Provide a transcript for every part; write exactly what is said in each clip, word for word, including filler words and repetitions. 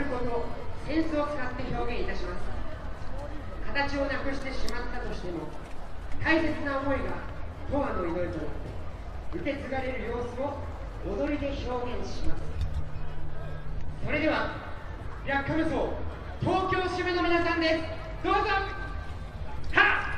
ること、センスを使って表現いたします。形をなくしてしまったとしても、大切な思いが永遠の祈りとなって受け継がれる様子を踊りで表現します。それでは白鹿無双東京支部の皆さんです。どうぞ。はっ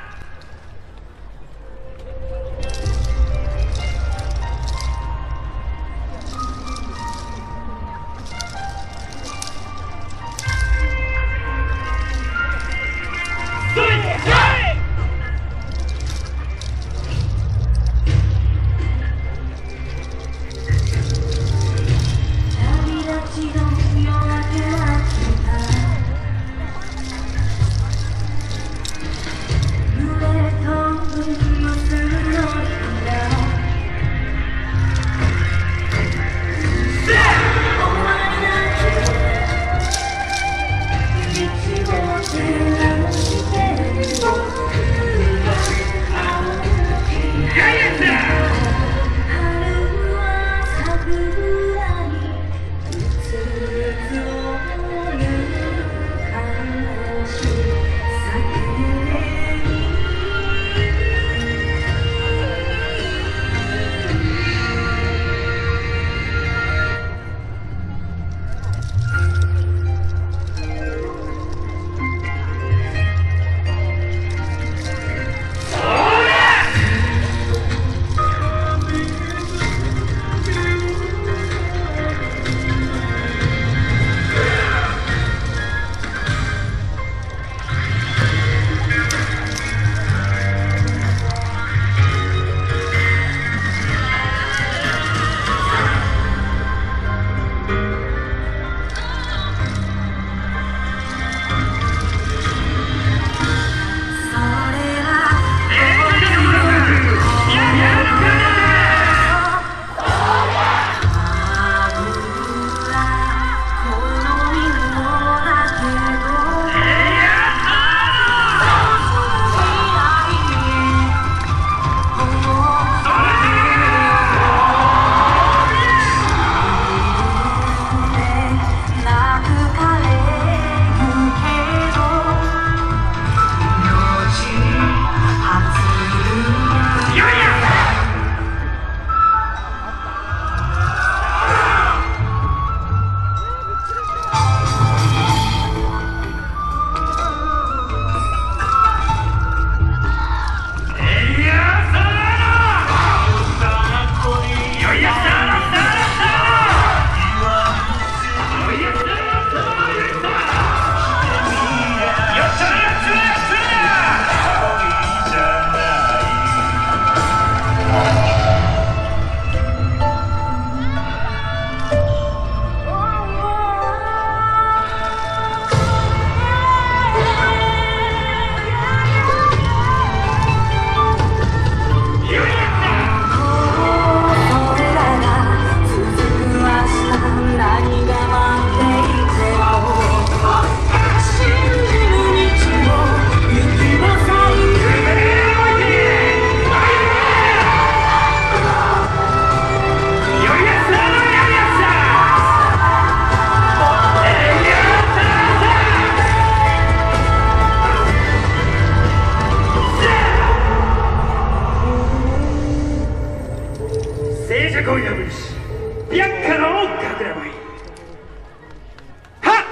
静寂を破りし白鹿のかくら舞い。はっ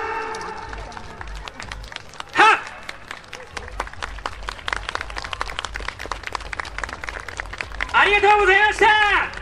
はっありがとうございました。